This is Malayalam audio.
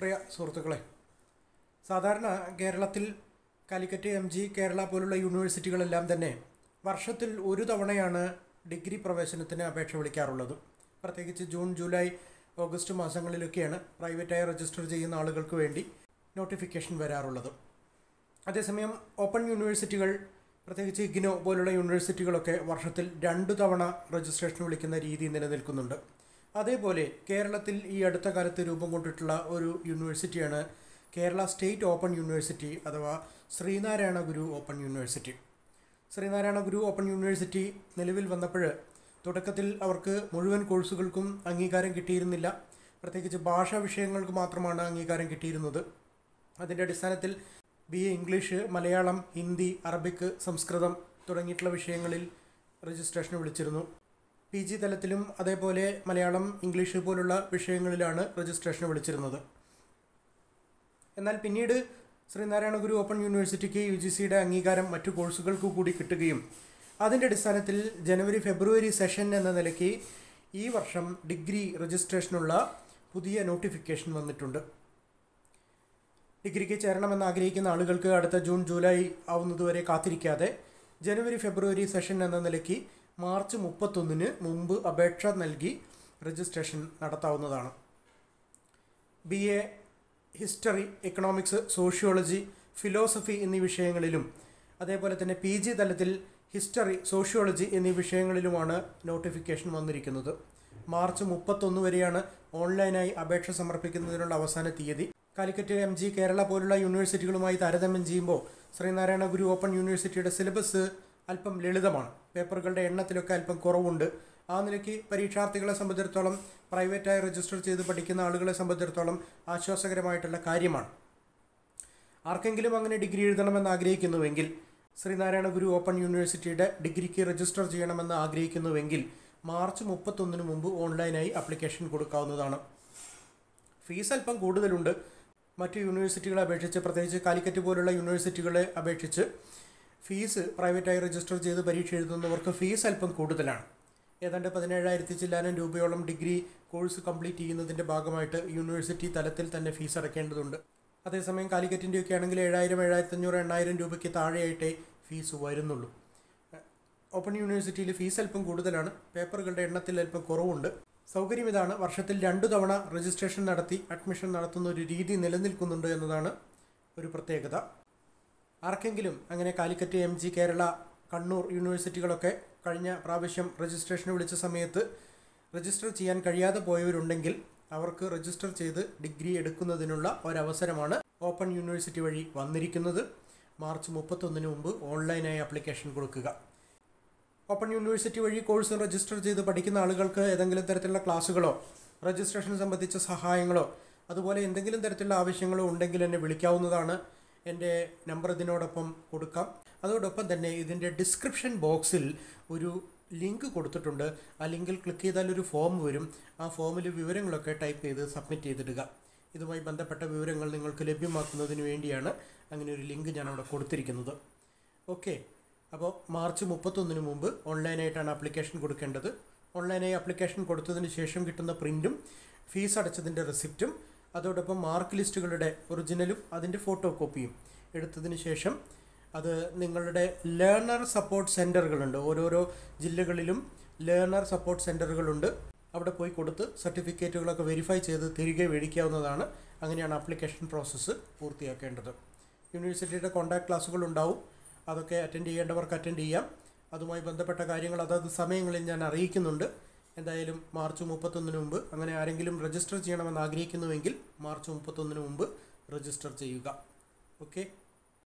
പ്രിയ സുഹൃത്തുക്കളെ, സാധാരണ കേരളത്തിൽ കാലിക്കറ്റ് MG കേരള പോലുള്ള യൂണിവേഴ്സിറ്റികളെല്ലാം തന്നെ വർഷത്തിൽ ഒരു തവണയാണ് ഡിഗ്രി പ്രവേശനത്തിന് അപേക്ഷ വിളിക്കാറുള്ളത്. പ്രത്യേകിച്ച് ജൂൺ, ജൂലൈ, ഓഗസ്റ്റ് മാസങ്ങളിലൊക്കെയാണ് പ്രൈവറ്റായി രജിസ്റ്റർ ചെയ്യുന്ന ആളുകൾക്ക് വേണ്ടി നോട്ടിഫിക്കേഷൻ വരാറുള്ളത്. അതേസമയം ഓപ്പൺ യൂണിവേഴ്സിറ്റികൾ, പ്രത്യേകിച്ച് ഇഗ്നോ പോലുള്ള യൂണിവേഴ്സിറ്റികളൊക്കെ വർഷത്തിൽ 2 തവണ രജിസ്ട്രേഷൻ വിളിക്കുന്ന രീതി നിലനിൽക്കുന്നുണ്ട്. അതേപോലെ കേരളത്തിൽ ഈ അടുത്ത കാലത്ത് രൂപം കൊണ്ടിട്ടുള്ള ഒരു യൂണിവേഴ്സിറ്റിയാണ് കേരള സ്റ്റേറ്റ് ഓപ്പൺ യൂണിവേഴ്സിറ്റി അഥവാ Sreenarayana Guru open university. Sreenarayana Guru open university നിലവിൽ വന്നപ്പോൾ തുടക്കത്തിൽ അവർക്ക് മുഴുവൻ കോഴ്സുകൾക്കും അംഗീകാരം കിട്ടിയിരുന്നില്ല. പ്രത്യേകിച്ച് ഭാഷാ വിഷയങ്ങൾക്ക് മാത്രമാണ് അംഗീകാരം കിട്ടിയിരുന്നത്. അതിൻ്റെ അടിസ്ഥാനത്തിൽ BA English, Malayalam, Hindi, Arabic, സംസ്കൃതം തുടങ്ങിയിട്ടുള്ള വിഷയങ്ങളിൽ രജിസ്ട്രേഷൻ വിളിച്ചിരുന്നു. PG തലത്തിലും അതേപോലെ മലയാളം, ഇംഗ്ലീഷ് പോലുള്ള വിഷയങ്ങളിലാണ് രജിസ്ട്രേഷൻ വിളിച്ചിരുന്നത്. എന്നാൽ പിന്നീട് ശ്രീനാരായണ ഗുരു ഓപ്പൺ യൂണിവേഴ്സിറ്റിക്ക് UGCയുടെ അംഗീകാരം മറ്റു കോഴ്സുകൾക്ക് കൂടി കിട്ടുകയും അതിൻ്റെ അടിസ്ഥാനത്തിൽ ജനുവരി, ഫെബ്രുവരി സെഷൻ എന്ന നിലയ്ക്ക് ഈ വർഷം ഡിഗ്രി രജിസ്ട്രേഷനുള്ള പുതിയ നോട്ടിഫിക്കേഷൻ വന്നിട്ടുണ്ട്. ഡിഗ്രിക്ക് ചേരണമെന്ന് ആഗ്രഹിക്കുന്ന ആളുകൾക്ക് അടുത്ത ജൂൺ, ജൂലൈ ആവുന്നതുവരെ കാത്തിരിക്കാതെ ജനുവരി, ഫെബ്രുവരി സെഷൻ എന്ന നിലയ്ക്ക് മാർച്ച് 31 മുമ്പ് അപേക്ഷ നൽകി രജിസ്ട്രേഷൻ നടത്താവുന്നതാണ്. BA history, economics, sociology, philosophy എന്നീ വിഷയങ്ങളിലും അതേപോലെ തന്നെ PG തലത്തിൽ ഹിസ്റ്ററി, സോഷ്യോളജി എന്നീ വിഷയങ്ങളിലുമാണ് നോട്ടിഫിക്കേഷൻ വന്നിരിക്കുന്നത്. മാർച്ച് 31 വരെയാണ് ഓൺലൈനായി അപേക്ഷ സമർപ്പിക്കുന്നതിനുള്ള അവസാന തീയതി. കാലിക്കറ്റ് MG കേരള പോലുള്ള യൂണിവേഴ്സിറ്റികളുമായി താരതമ്യം ചെയ്യുമ്പോൾ ശ്രീനാരായണ ഗുരു ഓപ്പൺ യൂണിവേഴ്സിറ്റിയുടെ സിലബസ് അല്പം ലളിതമാണ്. പേപ്പറുകളുടെ എണ്ണത്തിലൊക്കെ അല്പം കുറവുണ്ട്. ആ നിലയ്ക്ക് പരീക്ഷാർത്ഥികളെ സംബന്ധിച്ചിടത്തോളം, പ്രൈവറ്റായി രജിസ്റ്റർ ചെയ്ത് പഠിക്കുന്ന ആളുകളെ സംബന്ധിച്ചിടത്തോളം ആശ്വാസകരമായിട്ടുള്ള കാര്യമാണ്. ആർക്കെങ്കിലും അങ്ങനെ ഡിഗ്രി എഴുതണമെന്ന് ആഗ്രഹിക്കുന്നുവെങ്കിൽ, ശ്രീനാരായണ ഗുരു ഓപ്പൺ യൂണിവേഴ്സിറ്റിയുടെ ഡിഗ്രിക്ക് രജിസ്റ്റർ ചെയ്യണമെന്ന് ആഗ്രഹിക്കുന്നുവെങ്കിൽ മാർച്ച് 31 മുമ്പ് ഓൺലൈനായി ആപ്ലിക്കേഷൻ കൊടുക്കാവുന്നതാണ്. ഫീസ് അല്പം കൂടുതലുണ്ട്. മറ്റ് യൂണിവേഴ്സിറ്റികളെ അപേക്ഷിച്ച്, പ്രത്യേകിച്ച് കാലിക്കറ്റ് പോലുള്ള യൂണിവേഴ്സിറ്റികളെ അപേക്ഷിച്ച് ഫീസ് പ്രൈവറ്റായി രജിസ്റ്റർ ചെയ്ത് പരീക്ഷ എഴുതുന്നവർക്ക് ഫീസ് അല്പം കൂടുതലാണ്. ഏതാണ്ട് 17,000 ചില്ലാനം രൂപയോളം ഡിഗ്രി കോഴ്സ് കംപ്ലീറ്റ് ചെയ്യുന്നതിൻ്റെ ഭാഗമായിട്ട് യൂണിവേഴ്സിറ്റി തലത്തിൽ തന്നെ ഫീസ് അടയ്ക്കേണ്ടതുണ്ട്. അതേസമയം കാലിക്കറ്റിൻ്റെയൊക്കെ ആണെങ്കിൽ 7,000, 7,500, 8,000 രൂപയ്ക്ക് താഴെയായിട്ടേ ഫീസ് വരുന്നുള്ളൂ. ഓപ്പൺ യൂണിവേഴ്സിറ്റിയിൽ ഫീസ് അല്പം കൂടുതലാണ്. പേപ്പറുകളുടെ എണ്ണത്തിൽ അല്പം കുറവുണ്ട്. സൗകര്യം ഇതാണ്, വർഷത്തിൽ 2 തവണ രജിസ്ട്രേഷൻ നടത്തി അഡ്മിഷൻ നടത്തുന്ന ഒരു രീതി നിലനിൽക്കുന്നുണ്ട് എന്നതാണ് ഒരു പ്രത്യേകത. ആർക്കെങ്കിലും അങ്ങനെ കാലിക്കറ്റ്, MG കേരള, കണ്ണൂർ യൂണിവേഴ്സിറ്റികളൊക്കെ കഴിഞ്ഞ പ്രാവശ്യം രജിസ്ട്രേഷൻ വിളിച്ച സമയത്ത് രജിസ്റ്റർ ചെയ്യാൻ കഴിയാതെ പോയവരുണ്ടെങ്കിൽ അവർക്ക് രജിസ്റ്റർ ചെയ്ത് ഡിഗ്രി എടുക്കുന്നതിനുള്ള ഒരവസരമാണ് ഓപ്പൺ യൂണിവേഴ്സിറ്റി വഴി വന്നിരിക്കുന്നത്. മാർച്ച് 31 മുമ്പ് ഓൺലൈനായി ആപ്ലിക്കേഷൻ കൊടുക്കുക. ഓപ്പൺ യൂണിവേഴ്സിറ്റി വഴി കോഴ്സ് രജിസ്റ്റർ ചെയ്ത് പഠിക്കുന്ന ആളുകൾക്ക് ഏതെങ്കിലും തരത്തിലുള്ള ക്ലാസ്സുകളോ രജിസ്ട്രേഷൻ സംബന്ധിച്ച സഹായങ്ങളോ അതുപോലെ എന്തെങ്കിലും തരത്തിലുള്ള ആവശ്യങ്ങളോ ഉണ്ടെങ്കിൽ എന്നെ വിളിക്കാവുന്നതാണ്. എൻ്റെ നമ്പർ ഇതിനോടൊപ്പം കൊടുക്കാം. അതോടൊപ്പം തന്നെ ഇതിൻ്റെ ഡിസ്ക്രിപ്ഷൻ ബോക്സിൽ ഒരു ലിങ്ക് കൊടുത്തിട്ടുണ്ട്. ആ ലിങ്കിൽ ക്ലിക്ക് ചെയ്താൽ ഒരു ഫോം വരും. ആ ഫോമിൽ വിവരങ്ങളൊക്കെ ടൈപ്പ് ചെയ്ത് സബ്മിറ്റ് ചെയ്തിടുക. ഇതുമായി ബന്ധപ്പെട്ട വിവരങ്ങൾ നിങ്ങൾക്ക് ലഭ്യമാക്കുന്നതിന് വേണ്ടിയാണ് അങ്ങനെ ഒരു ലിങ്ക് ഞാൻ അവിടെ കൊടുത്തിരിക്കുന്നത്. ഓക്കെ, അപ്പോൾ മാർച്ച് 31 മുമ്പ് ഓൺലൈനായിട്ടാണ് ആപ്ലിക്കേഷൻ കൊടുക്കേണ്ടത്. ഓൺലൈനായി ആപ്ലിക്കേഷൻ കൊടുത്തതിന് ശേഷം കിട്ടുന്ന പ്രിൻറ്റും ഫീസ് അടച്ചതിൻ്റെ റെസിപ്റ്റും അതോടൊപ്പം മാർക്ക് ലിസ്റ്റുകളുടെ ഒറിജിനലും അതിൻ്റെ ഫോട്ടോ കോപ്പിയും എടുത്തതിന് ശേഷം അത് നിങ്ങളുടെ ലേണർ സപ്പോർട്ട് സെൻറ്ററുകളുണ്ട്. ഓരോരോ ജില്ലകളിലും ലേണർ സപ്പോർട്ട് സെൻറ്ററുകളുണ്ട്. അവിടെ പോയി കൊടുത്ത് സർട്ടിഫിക്കറ്റുകളൊക്കെ വെരിഫൈ ചെയ്ത് തിരികെ മേടിക്കാവുന്നതാണ്. അങ്ങനെയാണ് ആപ്ലിക്കേഷൻ പ്രോസസ്സ് പൂർത്തിയാക്കേണ്ടത്. യൂണിവേഴ്സിറ്റിയുടെ കോൺടാക്ട് ക്ലാസ്സുകൾ ഉണ്ടാവും. അതൊക്കെ അറ്റൻഡ് ചെയ്യേണ്ടവർക്ക് അറ്റൻഡ് ചെയ്യാം. അതുമായി ബന്ധപ്പെട്ട കാര്യങ്ങൾ അതത് സമയങ്ങളിൽ ഞാൻ അറിയിക്കുന്നുണ്ട്. എന്തായാലും മാർച്ച് 31 മുമ്പ് അങ്ങനെ ആരെങ്കിലും രജിസ്റ്റർ ചെയ്യണമെന്ന് ആഗ്രഹിക്കുന്നുവെങ്കിൽ മാർച്ച് 31 മുമ്പ് രജിസ്റ്റർ ചെയ്യുക. ഓക്കെ.